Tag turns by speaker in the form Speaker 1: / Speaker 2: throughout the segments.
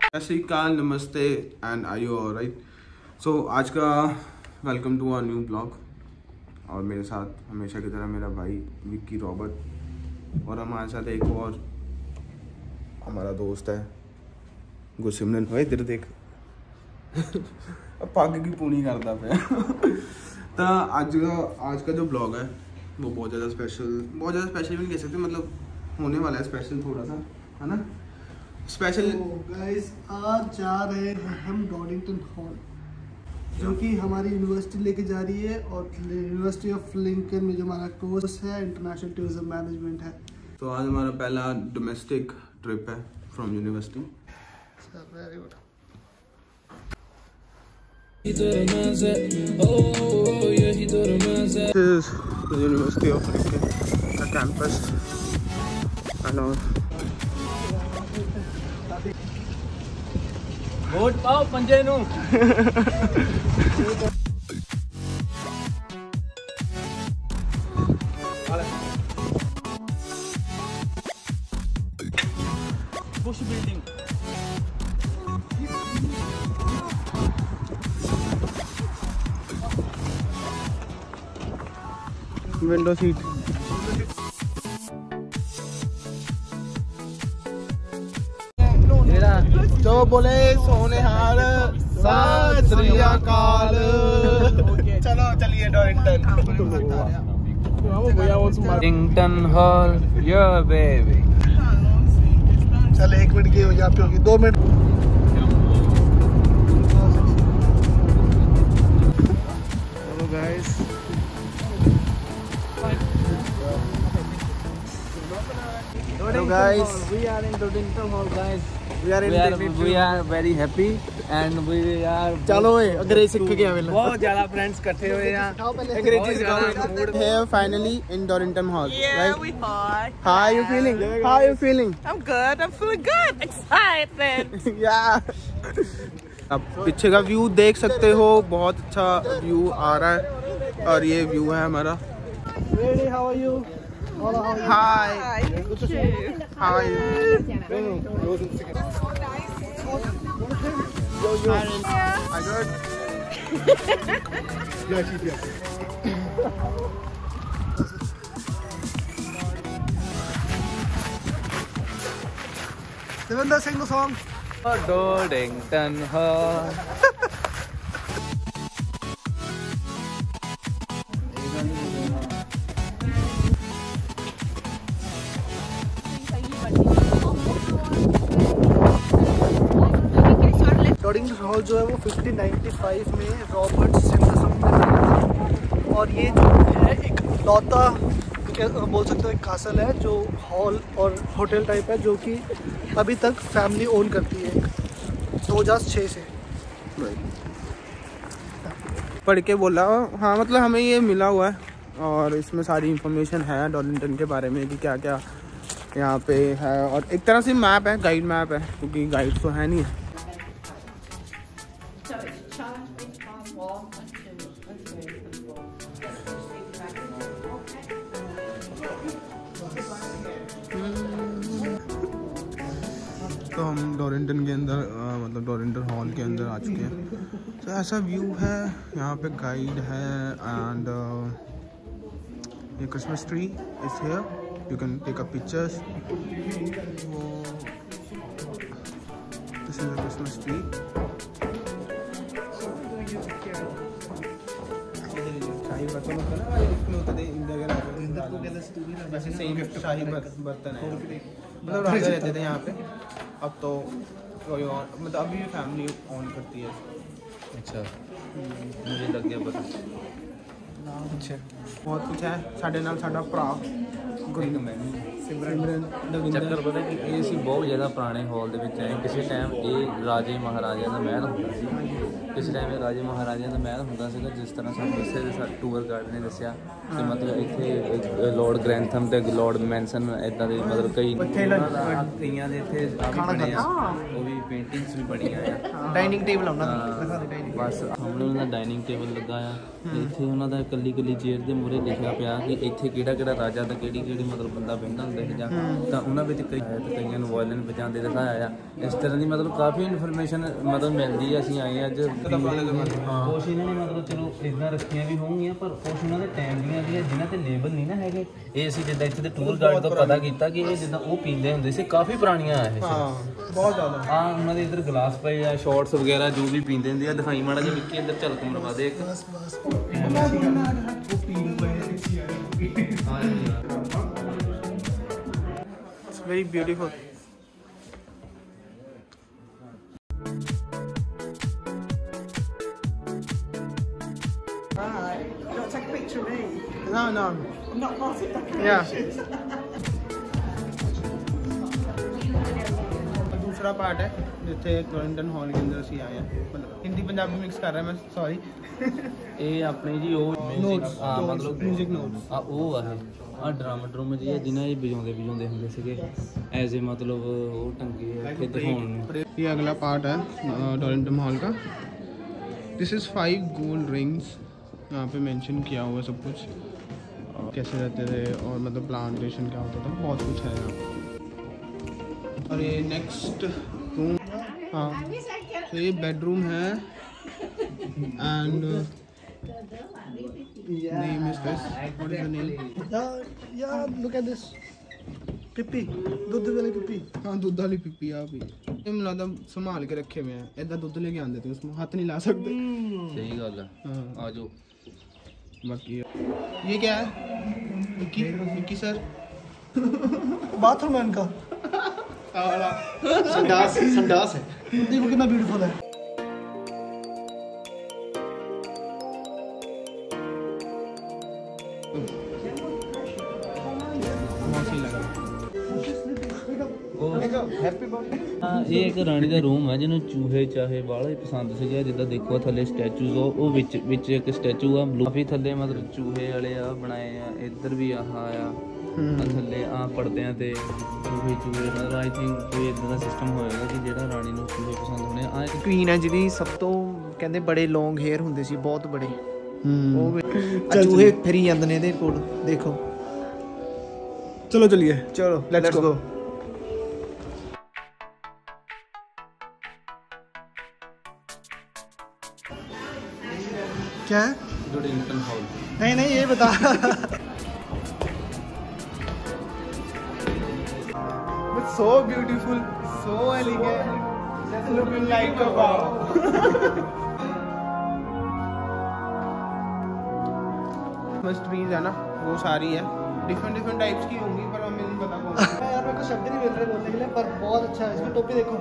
Speaker 1: श्रीकाल, नमस्ते and are you alright. So आज का welcome to our new blog और मेरे साथ हमेशा की तरह मेरा भाई विक्की रॉबर्ट और हमारे साथ एक और हमारा दोस्त है गुरसिमरन। भाई इधर देख पग की पूनी करता पे तो आज का जो ब्लॉग है वो बहुत ज़्यादा स्पेशल भी नहीं कह सकते, मतलब होने वाला है स्पेशल थोड़ा सा, है ना स्पेशल।
Speaker 2: गाइस आज जा रहे हैं हम डॉरिंगटन हॉल, जो कि हमारी यूनिवर्सिटी लेके जा रही है और यूनिवर्सिटी ऑफ लिंकन में जो हमारा कोर्स है इंटरनेशनल टूरिज्म मैनेजमेंट है।
Speaker 1: तो आज हमारा पहला डोमेस्टिक ट्रिप है from university.
Speaker 2: Very good.
Speaker 1: This is the University of Lincoln, the campus and all.
Speaker 3: Vote पाओ पंजे नू। Bush building.
Speaker 1: Window seat.
Speaker 2: तो बोले सोनेहार सत श्री अकाल। चलो चलिए डॉरिंगटन
Speaker 3: हॉल योर बेबी।
Speaker 2: चल 1 मिनट की हो यहाँ पे होगी, 2 minute.
Speaker 1: Hello guys,
Speaker 3: So guys, we are in Donington Hall, guys. We are very happy and we are.
Speaker 2: चलो अंग्रेजी सीख के आवे।
Speaker 3: बहुत ज़्यादा फ्रेंड्स इकट्ठे हुए हैं।
Speaker 2: अंग्रेजी सिखाओ।
Speaker 1: here finally in Dorrington Hall.
Speaker 4: Yeah,
Speaker 1: right?
Speaker 4: we are.
Speaker 1: How are you feeling? How are you feeling?
Speaker 4: I'm good. I'm feeling good. Excited.
Speaker 1: Yeah. अब पीछे का व्यू देख सकते हो, बहुत अच्छा व्यू आ रहा है और ये व्यू है हमारा।
Speaker 2: Ready? How are you?
Speaker 1: Hi. How are you? I good.
Speaker 2: Devinder, sing the song.
Speaker 3: Donington Hall.
Speaker 2: Donington hall जो है वो 1595 में रॉबर्ट सिम्पसन ने बनाया और ये जो है एक लौता बोल सकते हो एक कासल है जो हॉल और होटल टाइप है, जो कि अभी तक फैमिली ओन करती है 2006 से।
Speaker 1: पढ़ के बोला, हाँ मतलब हमें ये मिला हुआ है और इसमें सारी इंफॉर्मेशन है डॉरिंगटन के बारे में कि क्या क्या यहाँ पे है और एक तरह से मैप है, गाइड मैप है, क्योंकि गाइड तो है नहीं है। तो हम डॉरिंगटन के अंदर मतलब डॉरिंगटन हॉल के अंदर आ चुके हैं। तो ऐसा व्यू है, यहाँ पे गाइड है एंड ये Christmas tree is here, you can take a pictures. This is a Christmas tree. शाही बर्तन होता है ना, इसमें होता है वैसे सेम शाही बर्तन है, मतलब राजा रहते थे यहाँ पे। अब तो कोई और मतलब अभी भी फैमिली ऑन करती है।
Speaker 3: अच्छा, मुझे लग गया पता।
Speaker 1: अच्छा बहुत कुछ है। साढ़े नाल साढ़ा भरा सिमरन
Speaker 3: ਚੱਕਰ ਪਤਾ ਕਿ ਇਹ ਸੀ ਬਹੁਤ ਜ਼ਿਆਦਾ ਪੁਰਾਣੇ ਹਾਲ ਦੇ ਵਿੱਚ ਹੈ। ਕਿਸੇ ਟਾਈਮ ਇਹ ਰਾਜੇ ਮਹਾਰਾਜਿਆਂ ਦਾ ਮਹਿਲ ਹੁੰਦਾ ਸੀ। पिछले टाइम राजे महाराजा का महल होंदा सीगा जिस तरह सानूं दस्सिया टूर गाइड ने दस्सिया कि मतलब इत्थे लॉर्ड ग्रैंथम ते लॉर्ड मैनसन इदां दे मतलब कई कईयां दे इत्थे बने आ वो भी पेंटिंग्स भी बणियां आ
Speaker 2: डाइनिंग टेबल होना दिखा दे डाइनिंग
Speaker 3: बस सामने उन्हां दा डाइनिंग टेबल लगा आ इत्थे उन्हां दा कल्ली कल्ली चेयर दे मूहरे लिखिया पिया कि इत्थे किहड़ा राजा ते किहड़ी मतलब बंदा बहिंदा हुंदा है जां तां उन्हां विच कई कईयां नूं वायलिन बजांदे दिखाया आ इस तरह की मतलब काफ़ी इन्फॉर्मेशन मतलब मिलती है। असीं आए अज कुछ इन्होंने मतलब चलो इदां रखियां भी होंगियां पर कुछ उन्होंने टाइम दियां भी जिन्हां ते लेबल नहीं ना है ये असीं जिद्दां इत्थे दे टूर गाइड तो पता किया कि ये जिद्दां वो पींदे हुंदे सी काफ़ी पुरानियां है
Speaker 2: बहुत ज़्यादा।
Speaker 3: हाँ उन्होंने इधर गिलास पे या शॉट्स वगैरह जो भी पींदे हुंदे दिखाई माड़ा जी विक्की इधर झलक मरवा दे एक
Speaker 1: very beautiful.
Speaker 2: Take a picture of me.
Speaker 1: No, no.
Speaker 2: I'm not part of that.
Speaker 1: Yeah. दूसरा पार्ट है जिथे टोरंटन हॉल के अंदर ਅਸੀਂ ਆਏ ਆ मतलब हिंदी पंजाबी मिक्स कर रहा मैं सॉरी
Speaker 3: ਇਹ ਆਪਣੇ ਜੀ ਉਹ
Speaker 1: नोट्स
Speaker 3: ਹਾਂ ਮਤਲਬ
Speaker 1: म्यूजिक नोट्स
Speaker 3: ਆ ਉਹ ਆ ਡਰਮ ਜੀ ਇਹ ਜਿਨ੍ਹਾਂ ਇਹ ਵਜਾਉਂਦੇ ਹੁੰਦੇ ਸੀਗੇ ਐਜ਼ ਏ मतलब ਉਹ ਟੰਗੇ ਆ ਇੱਥੇ ਦਿਖਾਉਣ ਨੂੰ।
Speaker 1: ये अगला पार्ट है टोरंटन हॉल का। दिस इज़ 5 गोल्ड रिंग्स यहाँ पे मेंशन किया हुआ है सब कुछ कैसे रहते थे और मतलब प्लांटेशन क्या होता था बहुत कुछ है यहाँ पे। और ये नेक्स्ट रूम हाँ तो ये बेडरूम है and name is this what is the name
Speaker 2: Yeah, look at this. पिप्पी दूध वाली पिप्पी।
Speaker 1: हाँ दूध वाली पिप्पी आप ही ये मुझे लगता संभाल के रखे हुए हैं इधर दूध लेके आते थे उसमें हाथ नहीं ला सकते।
Speaker 3: सही गल है
Speaker 1: हाँ
Speaker 3: आ जाओ।
Speaker 1: बाकी ये क्या है विक्की सर
Speaker 2: बाथरूम है इनका। संडास है। देखो कितना ब्यूटीफुल है।
Speaker 3: ਇਹ ਇੱਕ ਰਾਣੀ ਦਾ ਰੂਮ ਹੈ ਜਿਹਨੂੰ ਚੂਹੇ ਚਾਹੇ ਬਾਹਲਾ ਹੀ ਪਸੰਦ ਸੀਗਾ ਜਿੱਦਾਂ ਦੇਖੋ ਥੱਲੇ ਸਟੈਚੂਜ਼ ਉਹ ਵਿੱਚ ਇੱਕ ਸਟੈਚੂ ਆ ਕਾਫੀ ਥੱਲੇ ਮਤਲਬ ਚੂਹੇ ਵਾਲੇ ਆ ਬਣਾਏ ਆ ਇੱਧਰ ਵੀ ਆਹ ਆ ਥੱਲੇ ਆ ਪਰਦਿਆਂ ਤੇ ਚੂਹੇ ਮਤਲਬ ਆਈ ਥਿੰਕ ਕੋਈ ਇਦਾਂ ਦਾ ਸਿਸਟਮ ਹੋਏਗਾ ਕਿ ਜਿਹੜਾ ਰਾਣੀ ਨੂੰ ਚੂਹੇ ਪਸੰਦ ਹੋਣੇ ਆ ਇੱਕ
Speaker 2: ਕੁਈਨ ਹੈ ਜਿਹਦੀ ਸਭ ਤੋਂ ਕਹਿੰਦੇ ਬੜੇ ਲੌਂਗ ਹੇਅਰ ਹੁੰਦੇ ਸੀ ਬਹੁਤ ਬੜੇ ਉਹ ਚੂਹੇ ਫਿਰੀ ਜਾਂਦੇ ਨੇ ਇਹਦੇ ਕੋਲ ਦੇਖੋ।
Speaker 1: चलो चलिए
Speaker 2: चलो
Speaker 1: लेट्स गो। क्या है
Speaker 3: टोरंटन हॉल
Speaker 2: नहीं ये बता।
Speaker 1: It's so beautiful, so elegant, looking like a wow. मस्त ट्रीज है ना वो सारी है डिफरेंट टाइप्स की होंगी पर हमें नहीं पता कौन सी।
Speaker 2: यार मेरे को शब्द नहीं मिल रहे बोलने के लिए पर बहुत अच्छा है। इसकी टोपी देखो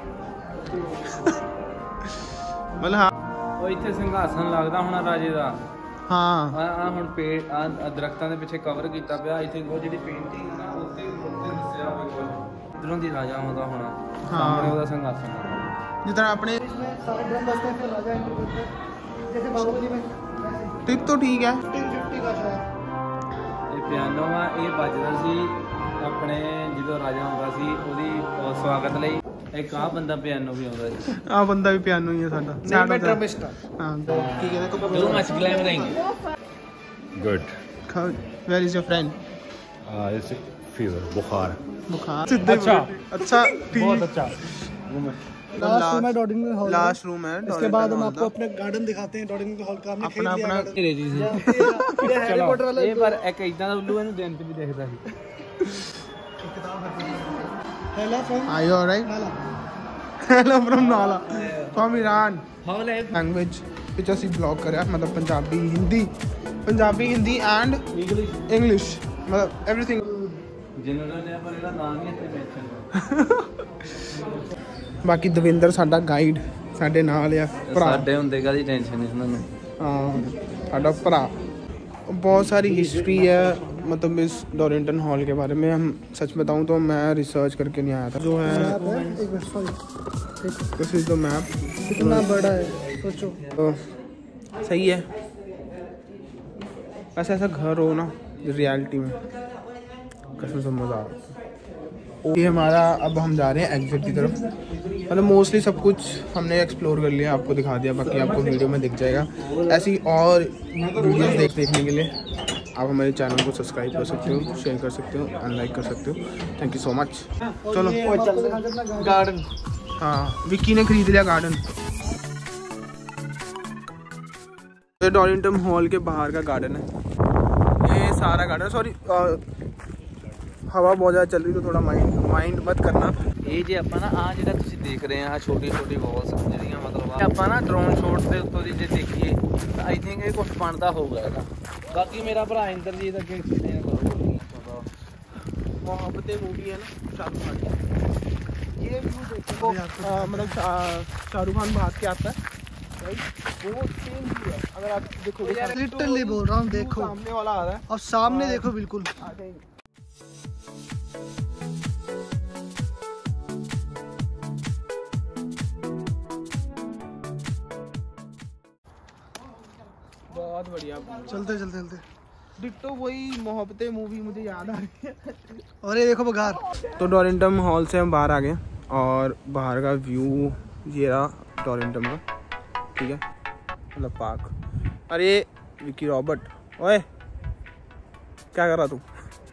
Speaker 1: मतलब हाँ
Speaker 3: ਉਹ ਇੱਥੇ ਸਿੰਘਾਸਨ ਲੱਗਦਾ ਹੋਣਾ ਰਾਜੇ ਦਾ।
Speaker 1: हाँ
Speaker 3: ਆ ਹੁਣ ਪੇੜ ਆ ਦਰਖਤਾਂ ਦੇ ਪਿੱਛੇ ਕਵਰ ਕੀਤਾ ਪਿਆ ਆਈ ਥਿੰਕ ਉਹ ਜਿਹੜੀ ਪੇਂਟਿੰਗ ਹੈ ਨਾ ਉੱਤੇ ਦੱਸਿਆ ਹੋਵੇਗਾ ਇਧਰੋਂ ਦੀ ਰਾਜਾ ਆਉਂਦਾ ਹੋਣਾ ਸਾਹਮਣੇ ਉਹਦਾ ਸਿੰਘਾਸਨ
Speaker 1: जिस तरह अपने
Speaker 2: इसमें सारे ड्रम बजते हैं फिर राजा एंट्री करते हैं जैसे बाहुबली में वैसे।
Speaker 1: टिप तो ठीक है
Speaker 2: 1550 का शायद।
Speaker 3: ਇਹ ਪਿਆਨੋ ਆ ਇਹ ਵੱਜਦਾ ਸੀ ਆਪਣੇ ਜਦੋਂ ਰਾਜਾ ਆਉਂਦਾ ਸੀ ਉਹਦੀ ਸਵਾਗਤ ਲਈ ਇੱਕ ਆ ਬੰਦਾ ਪਿਆਨੋ ਵੀ ਆਉਂਦਾ ਸੀ।
Speaker 1: आ बंदा भी पियानो ही है साडा
Speaker 2: नहीं मैं ड्रमिस्ट हूं।
Speaker 1: हाँ ठीक है तो
Speaker 3: Too much glamoring.
Speaker 5: Good.
Speaker 1: Where is your friend
Speaker 5: It's fever, बुखार.
Speaker 1: बुखार अच्छा ठीक
Speaker 3: बहुत अच्छा
Speaker 2: लास्ट रूम है डॉर्डिंगटन हॉल।
Speaker 1: लास्ट रूम है
Speaker 2: इसके बाद हम आपको अपने गार्डन दिखाते हैं डॉर्डिंगटन हॉल का। हमने खेल
Speaker 1: अपना
Speaker 2: लिया
Speaker 1: अपना
Speaker 2: garden।
Speaker 3: ਰੇਜੀ ਸੀ
Speaker 2: ये हैरी पॉटर वाला
Speaker 3: ਇਹ ਪਰ ਇੱਕ ਇਦਾਂ ਦਾ ਉੱਲੂ ਇਹਨੂੰ ਦਿਨ ਤੇ ਵੀ ਦੇਖਦਾ ਸੀ।
Speaker 2: Hello from
Speaker 1: Are you alright?
Speaker 2: Nala.
Speaker 1: Hello from Nala from Iran
Speaker 3: ਹਾਲ ਹੈ
Speaker 1: language which ਅਸੀਂ ब्लॉग करा मतलब पंजाबी हिंदी and English मतलब everything
Speaker 3: ਜਨਰਲ ਨੇ ਪਰ ਇਹਦਾ ਨਾਮ ਹੀ ਇੱਥੇ ਮੈਂਸ਼ਨ
Speaker 1: ਬਾਕੀ ਦਵਿੰਦਰ ਸਾਡਾ ਗਾਈਡ ਸਾਡੇ ਨਾਲ ਆ ਭਰਾ
Speaker 3: ਸਾਡੇ ਹੁੰਦੇ ਕਾਦੀ ਟੈਨਸ਼ਨ ਨਹੀਂ ਉਹਨਾਂ ਨੂੰ
Speaker 1: हाँ साਡਾ भरा बहुत सारी हिस्ट्री है मतलब इस टोरंटन हॉल के बारे में। हम सच बताऊं तो मैं रिसर्च करके नहीं आया था जो है दिस इज द मैप
Speaker 2: कितना बड़ा है। सोचो।
Speaker 1: तो सही है, बस ऐसा घर हो ना रियलिटी में, कसम से मज़ा आता है। ये हमारा, अब हम जा रहे हैं एग्जिट की तरफ। मतलब मोस्टली सब कुछ हमने एक्सप्लोर कर लिया, आपको दिखा दिया, बाकी आपको वीडियो में दिख जाएगा। ऐसी और वीडियोस देखने के लिए आप हमारे चैनल को सब्सक्राइब कर सकते हो, शेयर कर सकते हो एंड लाइक कर सकते हो। Thank you so much. चलो
Speaker 2: गार्डन,
Speaker 1: हाँ विक्की ने खरीद लिया गार्डन। ये डॉरिंटन हॉल के बाहर का गार्डन है, ये सारा गार्डन। सॉरी हवा बहुत ज़्यादा चल रही तो थोड़ा माइंड मत करना।
Speaker 3: ਇਹ ਜੇ ਆਪਾਂ ਨਾ ਆ ਜਿਹੜਾ ਤੁਸੀਂ ਦੇਖ ਰਹੇ ਆ ਛੋਟੀ ਛੋਟੀ ਵਾਲਸ ਜਿਹੜੀਆਂ ਮਤਲਬ ਆਪਾਂ ਨਾ ਡਰੋਨ ਸ਼ਾਟ ਦੇ ਉੱਤੋਂ ਦੀ ਜੇ ਦੇਖੀਏ ਤਾਂ ਆਈ ਥਿੰਕ ਇਹ ਕੁਝ ਬਣਦਾ ਹੋਊਗਾ ਇਹਦਾ। ਬਾਕੀ ਮੇਰਾ ਭਰਾ ਇੰਦਰਜੀਤ ਅੱਗੇ ਐਕਸਪਲੇਨ ਕਰੋ।
Speaker 1: मोहब्बतें मूवी है ना शाहरुख खान की, ये व्यू देखो मतलब शाहरुख खान भाग के आता है राइट, वो सेम व्यू है। अगर आप देखोगे
Speaker 2: लिटरली बोल रहा हूँ, देखो
Speaker 1: सामने वाला आ रहा है
Speaker 2: और सामने देखो बिल्कुल।
Speaker 1: बहुत बढ़िया,
Speaker 2: चलते चलते चलते
Speaker 1: डिट्टो वही मोहब्बतें मूवी मुझे याद आ रही है।
Speaker 2: और ये देखो बाहर।
Speaker 1: तो डॉरिंटन हॉल से हम बाहर आ गए और बाहर का व्यू ये रहा डॉरिंटन का, ठीक है, मतलब पार्क। अरे विक्की रॉबर्ट, ओए क्या कर रहा तू?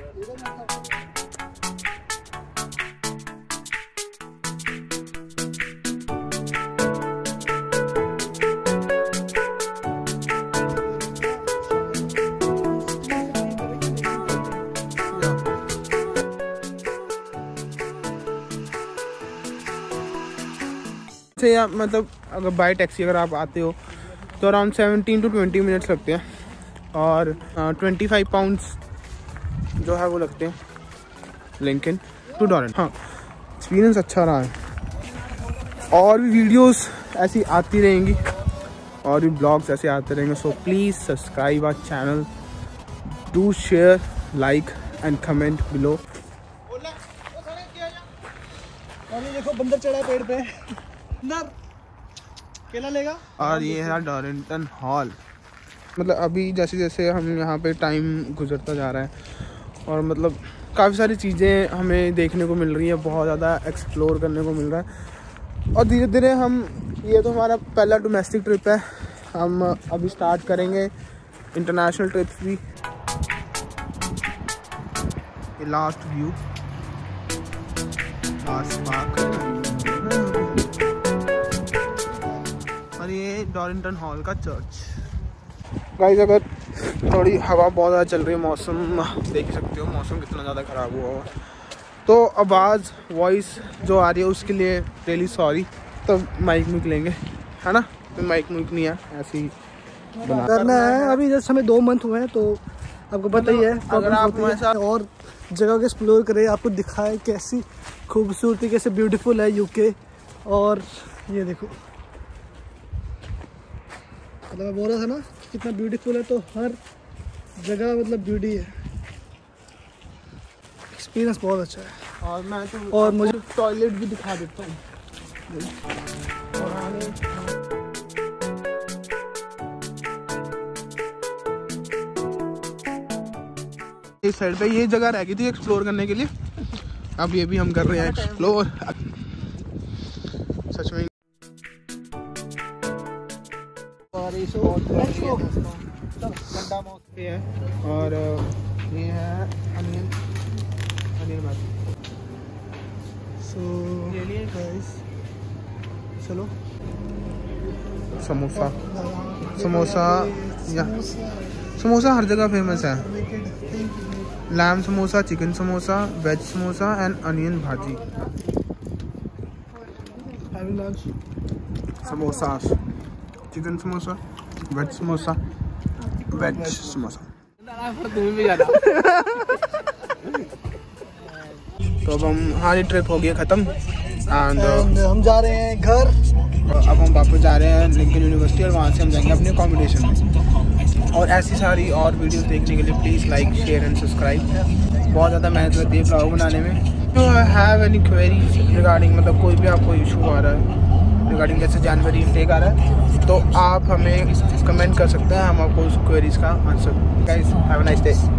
Speaker 1: से या मतलब अगर बाय टैक्सी अगर आप आते हो तो अराउंड 17 to 20 मिनट्स लगते हैं और 25 पाउंड्स जो है वो लगते हैं लिंकन टू डॉरेंटन। हाँ एक्सपीरियंस अच्छा रहा है और भी वीडियोस ऐसी आती रहेंगी और भी ब्लॉग्स ऐसे आते रहेंगे। So please subscribe our channel, do share, like and comment below.
Speaker 2: और ये देखो बंदर चढ़ा है पेड़ पे, नर केला लेगा।
Speaker 1: और ये है डॉरिंटन हॉल। मतलब अभी जैसे जैसे हम यहाँ पे टाइम गुजरता जा रहा है और मतलब काफ़ी सारी चीज़ें हमें देखने को मिल रही है, बहुत ज़्यादा एक्सप्लोर करने को मिल रहा है और धीरे धीरे हम, ये तो हमारा पहला डोमेस्टिक ट्रिप है, हम अभी स्टार्ट करेंगे इंटरनेशनल ट्रिप्स भी। ये लास्ट व्यू, लास्ट पार्क और ये डॉरिंटन हॉल का चर्च। गाइस अगर थोड़ी हवा बहुत ज़्यादा चल रही है, मौसम देख ही सकते हो मौसम कितना ज़्यादा ख़राब हुआ हुआ, तो आवाज़ वॉइस जो आ रही है उसके लिए रियली सॉरी। तो माइक मुइक लेंगे है ना, तो माइक मुइक नहीं है, ऐसे ही
Speaker 2: करना है। अभी जैसे हमें 2 मंथ हुए हैं तो आपको पता ही है,
Speaker 1: अगर आप हमारे साथ
Speaker 2: और जगह को एक्सप्लोर करें, आपको दिखाए कैसी खूबसूरती, कैसे ब्यूटीफुल है यूके। और ये देखो मतलब मैं बोल रहा था ना कितना ब्यूटीफुल है, तो हर जगह मतलब ब्यूटी है, एक्सपीरियंस बहुत अच्छा है।
Speaker 1: और मैं तो
Speaker 2: और मुझे
Speaker 1: टॉयलेट भी दिखा देता हूँ। इस साइड पे ये जगह रह गई थी एक्सप्लोर करने के लिए, अब ये भी हम कर रहे हैं एक्सप्लोर। सच में ये है और ये है अनियन भाजी।
Speaker 2: सो गाइस चलो
Speaker 1: समोसा, समोसा या समोसा हर जगह फेमस है। Lamb samosa, chicken samosa, veg samosa and onion bhaji. Samosa, chicken samosa, veg samosa, veg samosa. तो अब हम, हमारी ट्रिप हो गई ख़त्म एंड
Speaker 2: हम जा रहे हैं घर।
Speaker 1: अब हम वापस जा रहे हैं लिंकन यूनिवर्सिटी और वहाँ से हम जाएंगे अपने अकोमोडेशन में। और ऐसी सारी और वीडियोस देखने के लिए please like, share and subscribe. बहुत ज़्यादा मेहनत लगती है ब्लॉग बनाने में। तो हैव एनी क्वेरीज रिगार्डिंग, मतलब कोई भी आपको इशू आ रहा है रिगार्डिंग जैसे जनवरी इनटेक आ रहा है, तो आप हमें कमेंट कर सकते हैं, हम आपको उस क्वेरीज का answer. Guys have a nice day.